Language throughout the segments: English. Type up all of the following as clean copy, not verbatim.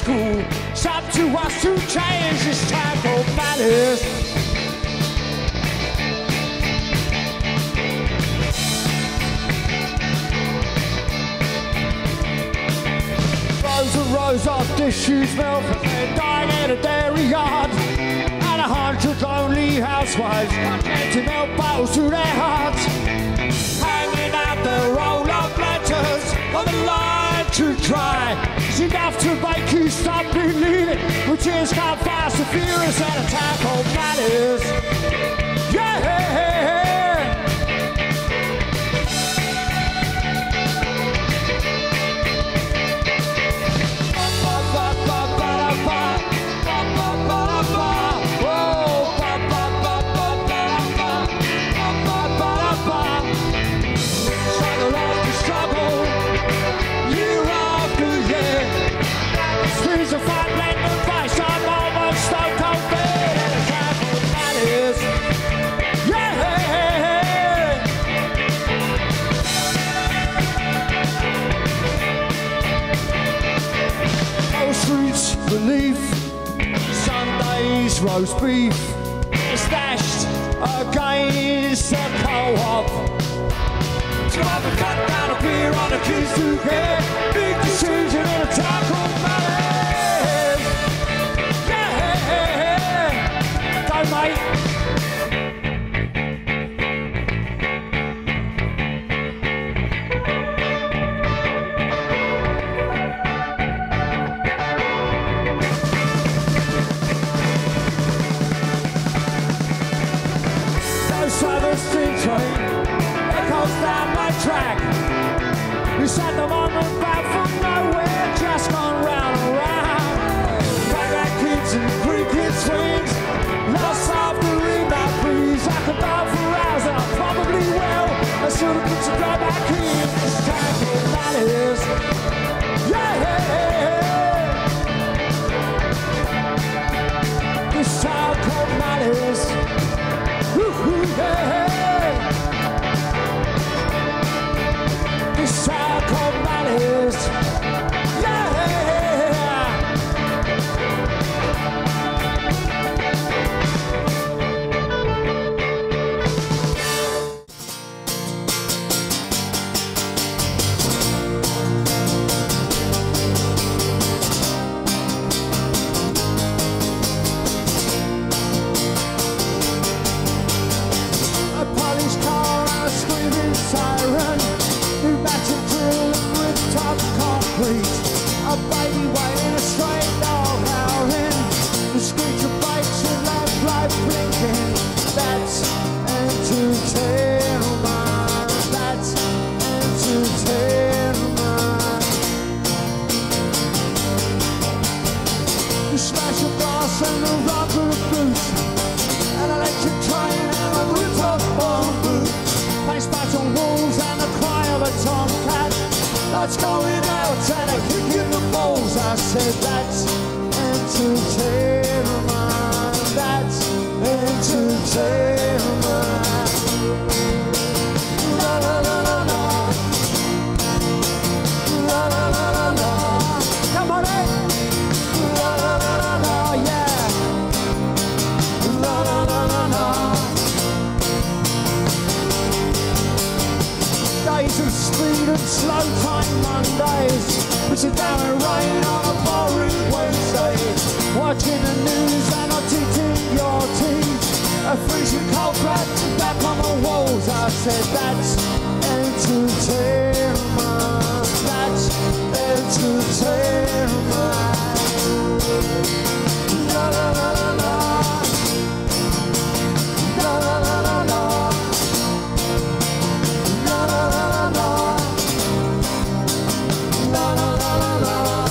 school. It's up to us to change this time called malice. Rows and rows of dishes milk and they're dying in a dairy yard. And 100 lonely housewives empty milk bottles to their hearts, hanging out their roll-up letters on the line to dry. It's enough to make you stop believing, which is come fast and furious and a time called malice. Yeah! Belief, Sunday's roast beef stashed against the co-op. Drive a cut down a beer on the kids to get big decision in a town called malice. Yeah, go mate. Echoes down my track. We sat them on the back from nowhere, just gone round and round. Back like kids and cricket swings, lost after in that breeze. I could bow for hours and I probably will. I should have put to go back in. This time for malice. Yeah! This time called malice. Yeah! This town called malice. Yeah! A polished car and a screaming siren, pneumatic drill and ripped up concrete. A baby waiting, a stray dog howling, the screech of bikes and lamp light blinking. That's entertainment. That's entertainment. You smash a glass and a rubber boot, an electric train and a rooftop bomb boot. Face back on walls and the cry of a tomcat. Lights going out and a kick in the balls. I said that's entertainment. That's entertainment. La la la la la. La la la la la. Come on in. La la la la la, yeah. La la la la la. Days of speed and slow time Mondays, pushing down and rain on a boring Wednesday, watching the news and not eating your tea, a freezing cold crack back on the walls. I said that's entertainment. That's entertainment. La la la la la. La la la la la. La la la la la. La la la la la.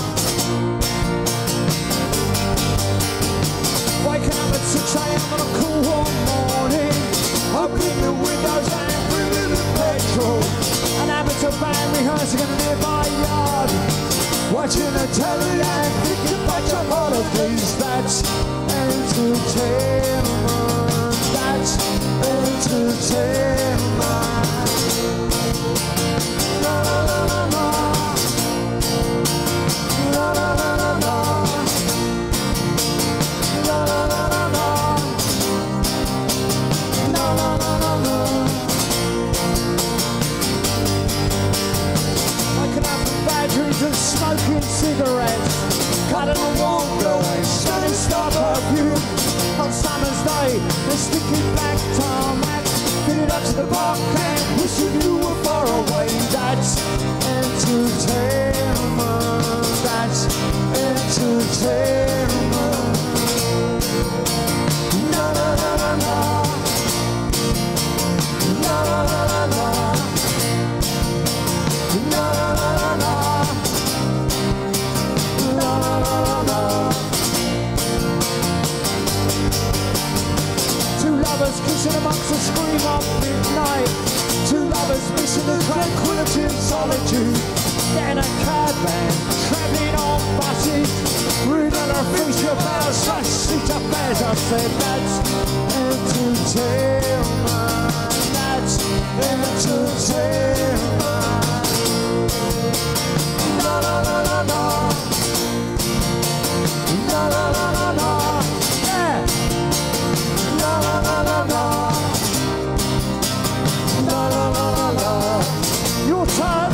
Waking up at 6 a.m. on a cool warm morning, opening the windows and bringing the petrol. An amateur band rehearsing in a nearby yard, watching the telly and thinking about your holidays. That's entertainment. That's entertainment. La la la la la. La la la la la. cigarettes, cutting a warm glow and smelling star perfume. On summer's day, they're sticking back tarmac, fitted up to the parkland, wishing you were far away. That's entertainment, that's entertainment. Na na na na na, na na na na na, na na na na, na na na na. Two lovers kissing amongst the scream of midnight. Two lovers missing the tranquility and solitude. Getting a caravan, travelling on buses, reading a feature about such seat affairs. I said that's entertainment, that's entertainment. Na na na na na, na na na na na, yeah. Na na na na na, na na na na na. Your turn.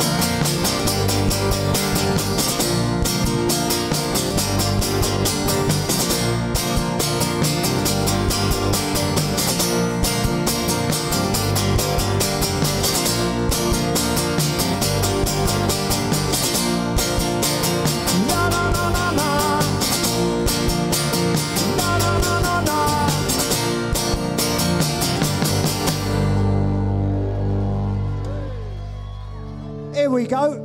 Here we go.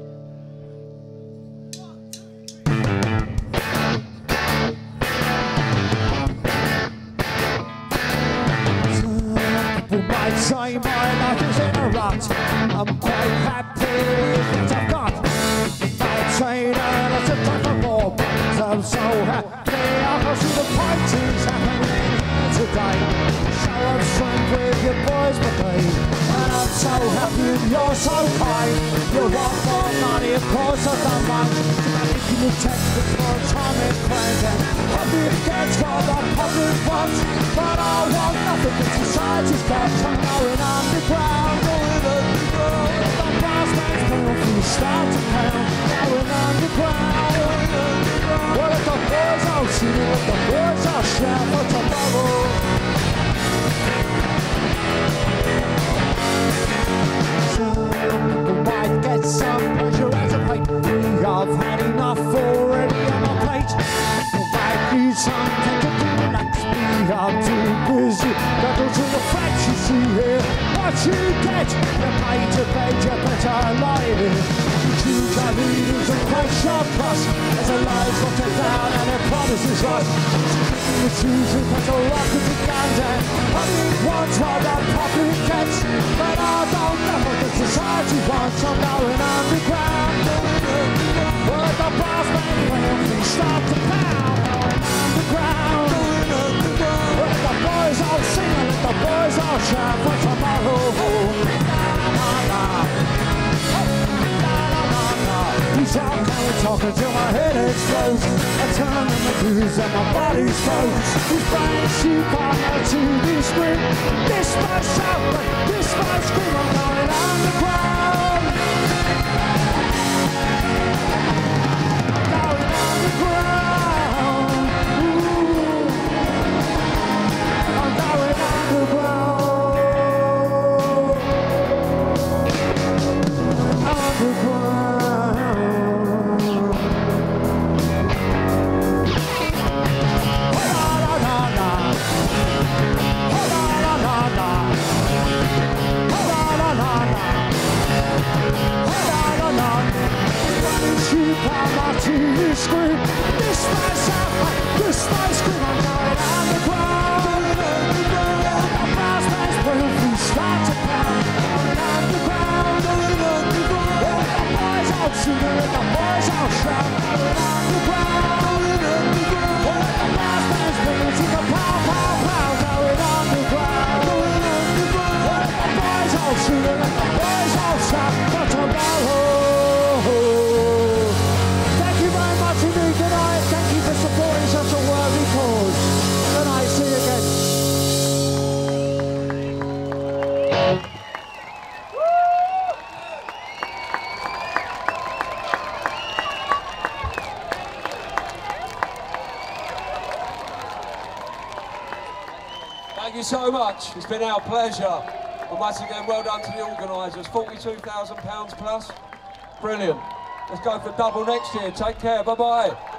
People might say my life is in a rut. I'm quite happy with what I've got. Might say that it's a time for more, but I'm so happy I can see the parties happening today. Show of strength with your boys brigade. And I'm so happy and you're so kind. You want more money, of course I don't mind. If you text me for a time in cranking, public gets for the public ones. But I want nothing but society's got. I'm going underground, going underground. The brass band's going from start to pound. Going underground, going underground. Well, if the boys all sing, if the boys all shout for tomorrow. People might get some pleasure out of hate. I've had enough already on my plate. Might need something to do, relax me. I'm too busy. Rattle to the facts you see here. What you get, you pay to bed, you better lie here. You choose our leaders and place your trust. As a lie's got it down and their promises right. The truth is that a rocket is down there. Public wants what the public gets. But I don't know what the society wants. I'm going underground. Well, the brass band when we start to pound. Underground. Well, the boys all sing and the boys all shout for tomorrow. He's out kind of talking till my head explodes. I turn on the blues and my body's froze. He's buying sheep armor to this scream. This might shout, but this might scream. I'm going underground. Going underground. Ooh. I'm going underground. Underground. Scream, this might sound like this might scream. I'm going underground. The brass band's playing from start to pound. Going underground. The boys out singing and the boys out shouting. Going underground. The brass band's playing to the pow, pow, pow. Going underground. The boys out singing and the boys out shouting. For tomorrow. Good night. Thank you for supporting such a worthy cause. you so much. It's been our pleasure. And once again, well done to the organisers. £42,000 plus. Brilliant. Let's go for double next year. Take care. Bye-bye.